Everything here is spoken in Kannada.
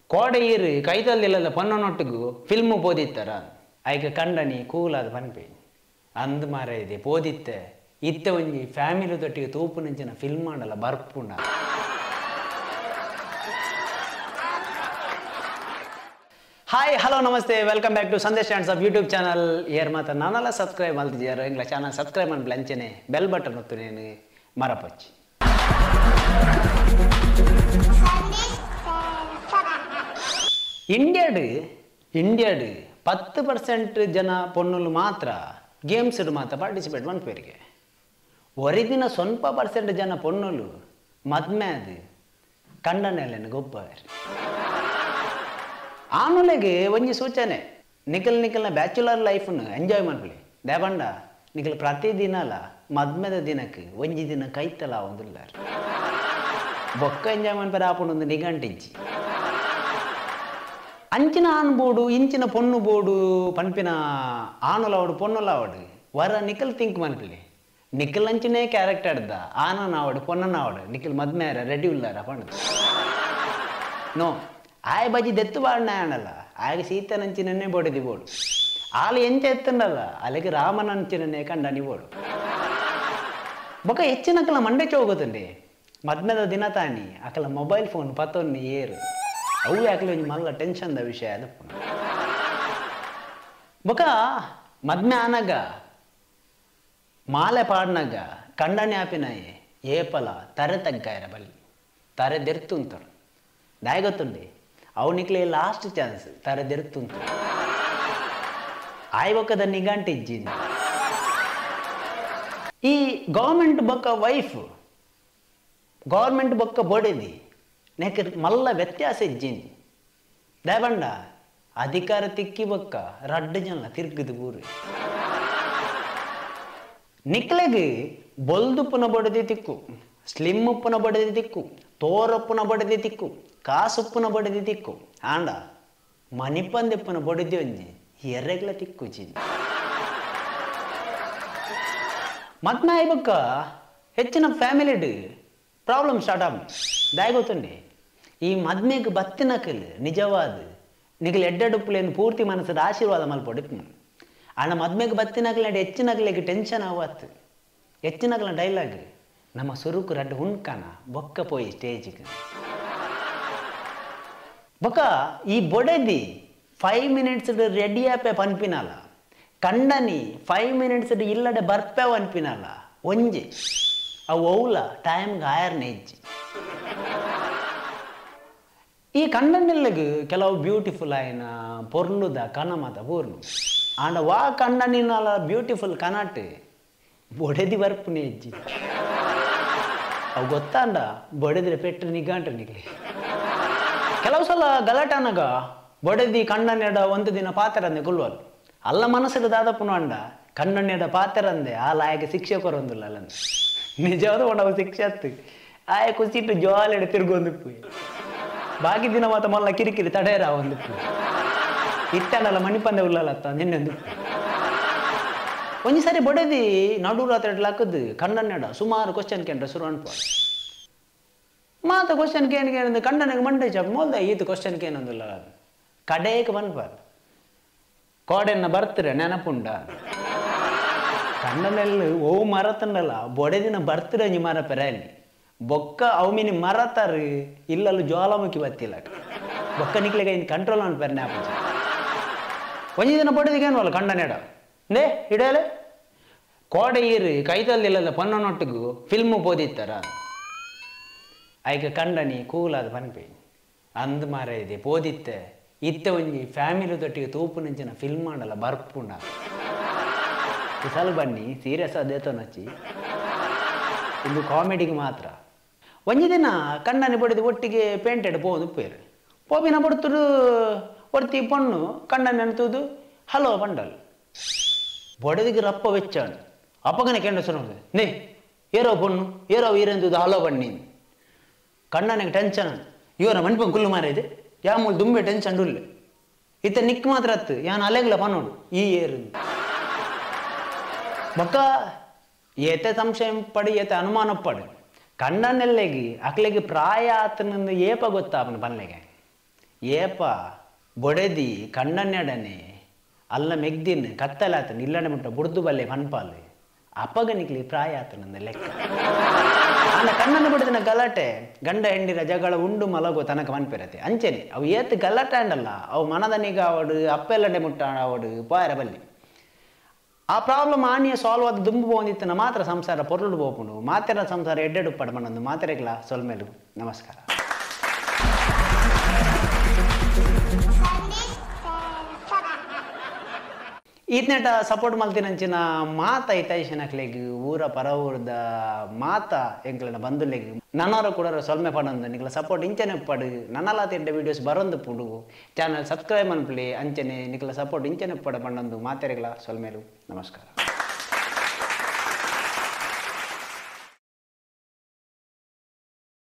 ಕೋಡೆಯಿರು ಕೈತಲ್ಲಿಲ್ಲದ ಪನ್ನೊಟ್ಟಿಗೂ ಫಿಲ್ಮ್ ಪೋದಿತ್ತಾರ ಆಯ್ಕೆ ಕಂಡನಿ ಕೂಲಾದ ಪನ್ಪಿ ಅಂದ್ ಮಾರ ಇದೆ ಪೋದಿತ್ತೆ ಇತ್ತೆ ಒಂಜಿ ಫ್ಯಾಮಿಲಿ ತೊಟ್ಟಿಗೆ ತೂಪು ನಂಚಿನ ಫಿಲ್ಮ್ ಮಾಡಲ್ಲ ಬರ್ಪುಂಡ ಹಾಯ್ ಹಲೋ ನಮಸ್ತೆ ವೆಲ್ಕಮ್ ಬ್ಯಾಕ್ ಟು ಸಂದೇಶ್ ಆ್ಯಂಡ್ಸ್ ಆಫ್ ಯೂಟ್ಯೂಬ್ ಚಾನಲ್ ಏರ್ ಮಾತ್ರ ನಾನೆಲ್ಲ ಸಬ್ಸ್ಕ್ರೈಬ್ ಮಾಡ್ತಿದ್ದೀರ ಇಂಗ್ಲ ಚಾನಲ್ ಸಬ್ಸ್ಕ್ರೈಬ್ ಮಾಡಿ ಲಂಚನೆ ಬೆಲ್ ಬಟನ್ ಒತ್ತು ನೇನು ಮರಪಚ್ಚಿ ಇಂಡಿಯಾಡು 10% ಜನ ಪೊಣ್ಣುಲು ಮಾತ್ರ ಗೇಮ್ಸ್ ಮಾತ್ರ ಪಾರ್ಟಿಸಿಪೇಟ್ ಮಾಡ್ಪೇರಿಗೆ ಒರಿದಿನ ಸ್ವಲ್ಪ % ಜನ ಪೊಣ್ಣುಲು ಮದ್ಮೆ ಅದು ಕಂಡನೆಲ್ಲ ಗೊಬ್ಬರ ಆನುಲೆಗೆ ಒಂಜಿ ಸೂಚನೆ ನಿಖಲ್ನ ಬ್ಯಾಚುಲರ್ ಲೈಫ್ನ ಎಂಜಾಯ್ ಮಾಡ್ಕೊಳ್ಳಿ ದೇವಂಡ ನಿಖಲ್ ಪ್ರತಿದಿನಲ ಮದ್ಮೆದ ದಿನಕ್ಕೆ ಒಂಜಿ ದಿನ ಕೈತಲ ಒಂದಿಲ್ಲ ಬೊಕ್ಕ ಎಂಜಾಯ್ ಮಾಡ್ತಾರೆ ಆಪುಂಡು ನಿಘಂಟಿಂಚಿ ಅಂಚಿನ ಆನ್ ಬೋಡು ಇಂಚಿನ ಪೊಣ್ಣು ಬೋಡು ಪನ್ಪಿನ ಆನುಲವಡು ಪೊಣ್ಣುಲವಡು ವರ ನಿಖಲ್ ಥಿಂಕ್ ಮನ್ಪಲಿ ನಿಖಲ್ ಅಂಚಿನೇ ಕ್ಯಾರೆಕ್ಟರ್ ದ ಆನನಾವಡು ಪೊನ್ನನಾವಡು ನಿಖಲ್ ಮದ್ಮೆ ರೆಡಿ ಉಲ್ಲಾರ ಪಣ್ಣು ನೋ ಆಯ ಬಜಿ ದೆತ್ತು ಬಾಡ್ನ ಆಣಲ್ಲ ಆಗ ಸೀತನಂಚಿನೇ ಬೋಡಿದಿ ಬೋಡು ಆಳು ಎಂಚ ಎತ್ತಂಡಲ್ಲ ಅಲ್ಲಿಗೆ ರಾಮನಂಚಿನೇ ಕಂಡನಿ ಬೋಡು ಬೊಕ್ಕ ಹೆಚ್ಚಿನಕಲ ಮಂಡೆ ಹೋಗುತ್ತಂడి ಮದ್ಮೆದ ದಿನ ತಾನಿ ಅಕಲ ಮೊಬೈಲ್ ಫೋನ್ ಪತ್ತೊನ್ನಿ ಏರು ಅವು ಯಾಕಲ ಒಂಜಿ ಮಲ್ಲ ಟೆನ್ಷನ್ದ ವಿಷಯ ಅದು ಬೊಕ್ಕ ಮದ್ಮೆ ಆನಗ ಮಾಲೆ ಪಾಡ್ನಾಗ ಕಂಡನಿ ಆಪಿನಾಯಿ ಏಪಲ ತರೆ ತಗ್ಗಾಯರ ಬಲ್ಲಿ ತರೆ ದೆರ್ತುಂತರು ದಾಯ ಗೊತ್ತುಂಡಿ ಅವನಿಕ್ಲೆ ಲಾಸ್ಟ್ ಚಾನ್ಸ್ ತರೆ ದೆರ್ತುಂತು ಆಯ್ ಬೊಕ್ಕದ ನಿಘಂಟಿಜ್ಜಿನಿ ಈ ಗೌರ್ಮೆಂಟ್ ಬೊಕ್ಕ ವೈಫ್ ಗೌರ್ಮೆಂಟ್ ಬೊಕ್ಕ ಬೊಡೆದಿ ನೆಕ್ ಮಲ್ಲ ವ್ಯತ್ಯಾಸ ಇಜ್ಜಿನಿ ದೇವಂಡ ಅಧಿಕಾರ ತಿಕ್ಕಿ ಬೊಕ್ಕ ರಡ್ಡು ಜನ ತಿರ್ಗಿದು ಊರು ನಿಕ್ಲೆಗೆ ಬೊಲ್ದುಪ್ಪುನ ಬಡದಿ ತಿಕ್ಕು ಸ್ಲಿಮ್ ಉಪ್ಪುನ ಬಡದಿ ತಿಕ್ಕು ತೋರಪ್ಪುನ ಬಡದಿ ತಿಕ್ಕು ಕಾಸುಪ್ಪುನ ಬಡದಿ ತಿಕ್ಕು ಆಂಡ ಮಣಿಪಂದೆಪ್ಪುನ ಬಡದಿ ಒಂಜಿ ಎರ್ರೆಗ್ಲ ತಿಕ್ಕು ಚಿನ್ ಮದ್ಮೆ ಆಯ್ಬಕ್ಕ ಹೆಚ್ಚಿನ ಫ್ಯಾಮಿಲಿಡ್ ಪ್ರಾಬ್ಲಮ್ ಸ್ಟಾರ್ಟ್ ಆಗ ದಾಯ ಗೊತ್ತುಂಡಿ ಈ ಮದ್ಮೆಗೆ ಬತ್ತಿನಕಲ್ ನಿಜವಾದ ನಿಖಲ್ ಎಡ್ಡೆಡುಪ್ಪುಲೇನು ಪೂರ್ತಿ ಮನಸ್ಸದ ಆಶೀರ್ವಾದ ಮಲ್ಪೊಡಿಪ್ಪು ಅಣ್ಣ ಮದ್ಮೆಗೆ ಬತ್ತಿನಕಲ್ ಹೆಚ್ಚಿನಕಲಿಗೆ ಟೆನ್ಷನ್ ಆವತ್ತು ಹೆಚ್ಚಿನಕಲ ಡೈಲಾಗ್ ನಮ್ಮ ಸುರುಕು ರಡ್ಡು ಹುಣ್ಕನ ಬೊಕ್ಕ ಪೋಯಿ ಸ್ಟೇಜಿಗೆ ಬೊಕ್ಕ ಈ ಬೊಡೆದಿ 5 minutes ರೆಡಿ ಆಪೆ ಪನ್ಪಿನಲ್ಲ ಕಂಡನಿ 5 minutes ಇಲ್ಲಡೆ ಬರ್ಪೆ ಅನ್ಪಿನಲ್ಲ ಒಂಜಿ ಅವು ಔಲ ಟೈಮ್ಗೆ ಆಯರ್ನೆ ಇಜ್ಜಿ ಈ ಕಂಡನೆಲ್ಲಿಗೆ ಕೆಲವು ಬ್ಯೂಟಿಫುಲ್ ಆಯ್ನ ಪೊರ್ಲುದ ಕನಮದ ಪೂರ್ಣು ಆಂಡ ವಾ ಕಂಡನಿನಲ್ಲ ಬ್ಯೂಟಿಫುಲ್ ಕನಾಟ್ ಬೊಡೆದಿ ಬರ್ಪುನೆ ಇಜ್ಜಿ ಅವು ಗೊತ್ತಾಂಡ ಬೊಡೆದ್ರೆ ಪೆಟ್ಟು ನಿಘಂಟು ನಿಗ್ಲಿ ಕೆಲವು ಸಲ ಗಲಾಟನಗ ಬೊಡೆದಿ ಕಣ್ಣನ್ನೆಡ ಒಂದು ದಿನ ಪಾತ್ರಂದೆ ಕುಲ್ವಲ್ ಅಲ್ಲ ಮನಸ್ಸಿಗೆ ದಾದಪ್ಪನು ಅಂಡ ಕಣ್ಣನ್ನೆಡ ಪಾತ್ರಂದೆ ಆ ಲಾಯಕ್ಕೆ ಶಿಕ್ಷೆ ಕೊರೊಂದಿಲ್ಲ ಅಲ್ಲ ನಿಜವಾದ ಒಣವ ಶಿಕ್ಷೆ ಹತ್ತು ಆಯ ಕುಸಿಟ್ಟು ಜೋಲೆಡೆ ತಿರ್ಗೊಂದಿಪ್ಪು ಬಾಕಿ ದಿನ ಮಾತ್ರ ಮಲ್ಲ ಕಿರಿಕಿರಿ ತಡೆಯರ ಒಂದಿಪ್ಪು ಇತ್ತಂಡಲ್ಲ ಮಣಿಪಂದೆ ಉಲ್ಲತ್ತ ನಿನ್ನೆಂದು ಒಂಜಿ ಸರಿ ಬೊಡೆದಿ ನಡು ರಾತ್ರಿ ಹಾಕದ್ದು ಕಣ್ಣನ್ನೆಡ ಸುಮಾರು ಕ್ವಶನ್ ಕೇಂದ್ರ ಶುರು ಅನ್ಪ ಮಾತ ಕ್ವಶನ್ ಕೇಂದ್ರ ಕಣ್ಣನಿಗೆ ಮಂಡೆ ಚಾಪ್ ಮೋಲ್ದ ಈತ ಕ್ವಶನ್ ಕೇನೊಂದಿಲ್ಲ ಕಡೇಕ ಬನ್ಪಾರ ಕೋಡೆನ್ನ ಬರ್ತೀರ ನೆನಪುಂಡ ಕಣ್ಣನಲ್ಲಿ ಓ ಮರತಂಡಲ್ಲ ಬೊಡೆದಿನ ಬರ್ತೀರ ಒಂಜಿ ಮರ ಪೆರಲ್ಲಿ ಬೊಕ್ಕ ಅವು ಮಿನಿ ಮರತಾರು ಇಲ್ಲಲು ಜ್ವಾಲಾಮುಖಿ ಬತ್ತಿಲ್ಲ ಬೊಕ್ಕ ನಿಕ್ಲೆಗೆ ಇನ್ನು ಕಂಟ್ರೋಲ್ ಅನ್ಪೇರೆ ನ್ಯಾಪ ಒಂಜಿ ದಿನ ಬೊಡೆದಿಗೇನವಲ್ಲ ಕಂಡನೆಡ ನೇ ಹಿಡಿಯಲೆ ಕೋಡೆ ಈರು ಕೈತಲ್ಲಿಲ್ಲದ ಪನ್ನೊಟ್ಟಿಗೂ ಫಿಲ್ಮ್ ಪೋದಿತ್ತಾರ ಆಯ್ಕೆ ಕಂಡನಿ ಕೂಲಾದ ಪನ್ಪಿ ಅಂದ್ ಮಾರ ಇದೆ ಪೋದಿತ್ತೆ ಇತ್ತೆ ಒಂಜಿ ಫ್ಯಾಮಿಲಿ ತೊಟ್ಟಿಗೆ ತೂಪು ನಂಚಿನ ಫಿಲ್ಮ್ ಮಾಡಲ್ಲ ಬರ್ಪುಂಡ ಸಲ ಬನ್ನಿ ಸೀರಿಯಸ್ ಅದೇತನಚ್ಚಿ ಇದು ಕಾಮಿಡಿಗೆ ಮಾತ್ರ ಒಂಜಿ ದಿನ ಕಣ್ಣನಿ ಬಡಿದು ಒಟ್ಟಿಗೆ ಪೇಂಟೆಡ್ ಪೋದು ಪೇರು ಪೋಪಿನ ಬಡ್ತುಡು ಒಡ್ತಿ ಪೊಣ್ಣು ಕಣ್ಣನಿ ಅನ್ತುದು ಹಲೋ ಪಂಡಲ್ ಬೊಡೆದಿಗೆ ರಪ್ಪ ವೆಚ್ಚಾಡು ಅಪ್ಪಗನೆ ಕೆಂಡ ಸುರ ನೇ ಏರೋ ಪೊಣ್ಣು ಏರೋ ಈರೆಂದುದು ಹಲೋ ಬನ್ನಿ ಕಣ್ಣನಿಗೆ ಟೆನ್ಷನ್ ಇವರ ಮಣಿಪಂಗೆ ಕುಲ್ಲು ಮಾರ ಇದೆ ಯಾ ಮೂಲ ದುಂಬೆ ಟೆನ್ಷನ್ ಉಲ್ಲೆ ಇತ್ತ ನಿಕ್ ಮಾತ್ರ ಹತ್ತು ಯಾನ್ ಅಲೆಗ್ಲ ಪನೋಡು ಈ ಏರು ಬೊಕ್ಕ ಏತೆ ಸಂಶಯ ಪಡಿ ಏತೆ ಅನುಮಾನ ಪಡು ಕಂಡನೆಲ್ಲೆಗಿ ಅಕ್ಲೆಗೆ ಪ್ರಾಯ ಆತನಂದು ಏಪ ಗೊತ್ತಾಪನ ಪನ್ಲೆಗೆ ಏಪ ಬೊಡೆದಿ ಕಣ್ಣನ್ನೆಡನೆ ಅಲ್ಲ ಮೆಗ್ದಿನ್ ಕತ್ತಲಾತನ ಇಲ್ಲಂಡೆ ಮುಟ್ಟ ಬುಡ್ದು ಬಲ್ಲೆ ಪನ್ಪಾಲು ಅಪ್ಪಗನಿಕ್ಲಿ ಪ್ರಾಯ ಆತನಂದ ಲೆಕ್ಕ ಆನ ಕಣ್ಣನ್ನು ಬಿಡಿದಿನ ಗಲಾಟೆ ಗಂಡ ಹೆಂಡಿರ ಜಗಳ ಉಂಡು ಮಲಗೋ ತನಕ ಮನ್ಪಿರತ್ತೆ ಅಂಚನೆ ಅವು ಏತ್ ಗಲಾಟೆ ಅಂಡಲ್ಲ ಅವು ಮನದನಿಗ ಅವಡು ಅಪ್ಪೆಲ್ಲಂಡೆ ಮುಟ್ಟ ಅವಡು ಪಾಯರ ಬಲ್ಲಿ ಆ ಪ್ರಾಬ್ಲಮ್ ಆನಿಯ ಸಾಲ್ವ್ ಆದ ದುಂಬು ಬಂದಿತ್ತನ ಮಾತ್ರ ಸಂಸಾರ ಪೊರ್ಲು ಬೋಪುಂಡು ಮಾತೆರ ಸಂಸಾರ ಎಡ್ಡೆಡು ಪಡ್ಮಣ್ಣಂದು ಮಾತೆರೆಗ್ಲ ಸೊಲ್ಮೇಲು ನಮಸ್ಕಾರ. ಈತ್ನೆಟ ಸಪೋರ್ಟ್ ಮಲ್ತಿನಂಚಿನ ಮಾತ ಇತೈಶನಕ್ಲೆಗ್ ಊರ ಪರ ಊರದ ಮಾತ ಎಂಕ್ಲನ ಬಂದುಲೆಗ್ ನನ್ನವರ ಕೂಡ ಸೊಲ್ಮೆ ಪಡಂದು ನಿಕ್ಲ ಸಪೋರ್ಟ್ ಇಂಚನೆ ಪಡು ನನ್ನಲಾತ ಎಡ್ಡೆ ವೀಡಿಯೋಸ್ ಬರೊಂದು ಪುಡು ಚಾನಲ್ ಸಬ್ಸ್ಕ್ರೈಬ್ ಮನ್ಪ್ಲಿ ಅಂಚನೆ ನಿಕ್ಲ ಸಪೋರ್ಟ್ ಇಂಚನೆ ಪಡ ಪಂಡಂದು ಮಾತೆರೆಗ್ಲ ಸೊಲ್ಮೇಲು ನಮಸ್ಕಾರ.